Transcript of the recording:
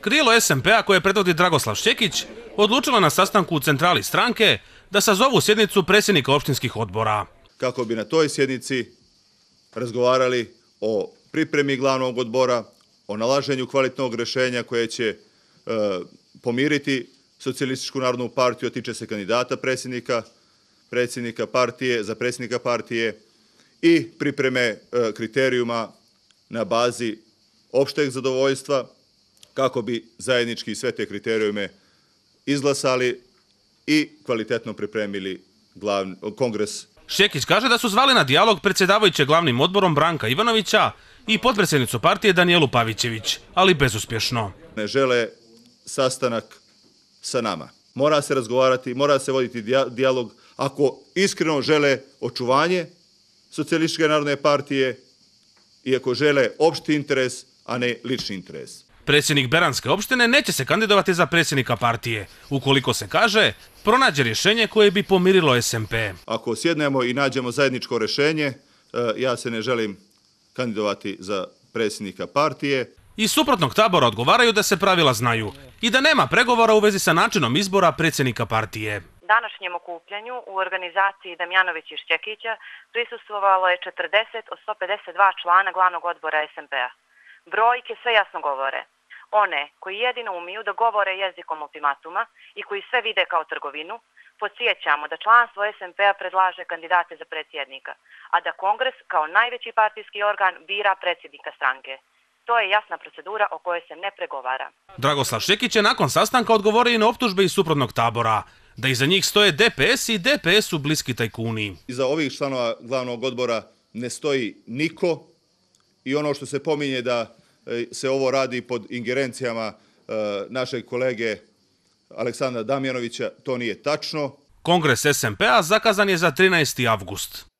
Krilo SMP-a koje predvodi Dragoslav Šćekić odlučilo na sastanku u centrali stranke da sazovu sjednicu predsjednika opštinskih odbora. Kako bi na toj sjednici razgovarali o pripremi glavnog odbora, o nalaženju kvalitnog rješenja koje će pomiriti Socijalističku narodnu partiju, a tiče se kandidata predsjednika partije, za predsjednika partije i pripreme kriterijuma na bazi opšteg zadovoljstva, kako bi zajednički sve te kriterijume izglasali i kvalitetno pripremili kongres. Šćekić kaže da su zvali na dijalog predsjedavajućeg glavnim odborom Branka Ivanovića i potpredsjednicu partije Danijelu Pavićević, ali bezuspješno. Ne žele sastanak sa nama. Mora se razgovarati, mora se voditi dijalog ako iskreno žele očuvanje Socijalističke narodne partije i ako žele opšti interes, a ne lični interes. Predsjednik Beranske opštine neće se kandidovati za predsjednika partije, ukoliko se kaže pronađe rješenje koje bi pomirilo SMP. Ako sjednemo i nađemo zajedničko rješenje, ja se ne želim kandidovati za predsjednika partije. Iz suprotnog tabora odgovaraju da se pravila znaju i da nema pregovora u vezi sa načinom izbora predsjednika partije. Današnjem okupljanju u organizaciji Damjanović i Šćekića prisustvovalo je 40 od 152 člana glavnog odbora SMP-a. Brojke sve jasno govore. One koji jedino umiju da govore jezikom ultimatuma i koji sve vide kao trgovinu, podsjećamo da članstvo SMP-a predlaže kandidate za predsjednika, a da kongres kao najveći partijski organ bira predsjednika stranke. To je jasna procedura o kojoj se ne pregovara. Dragoslav Šćekić je nakon sastanka odgovorio i na optužbe iz suprotnog tabora, da iza njih stoje DPS i DPS-u bliski tajkuni. Iza ovih članova glavnog odbora ne stoji niko i ono što se pominje da se ovo radi pod ingerencijama našeg kolege Aleksandra Damjanovića, to nije tačno. Kongres SMP-a zakazan je za 13. avgust.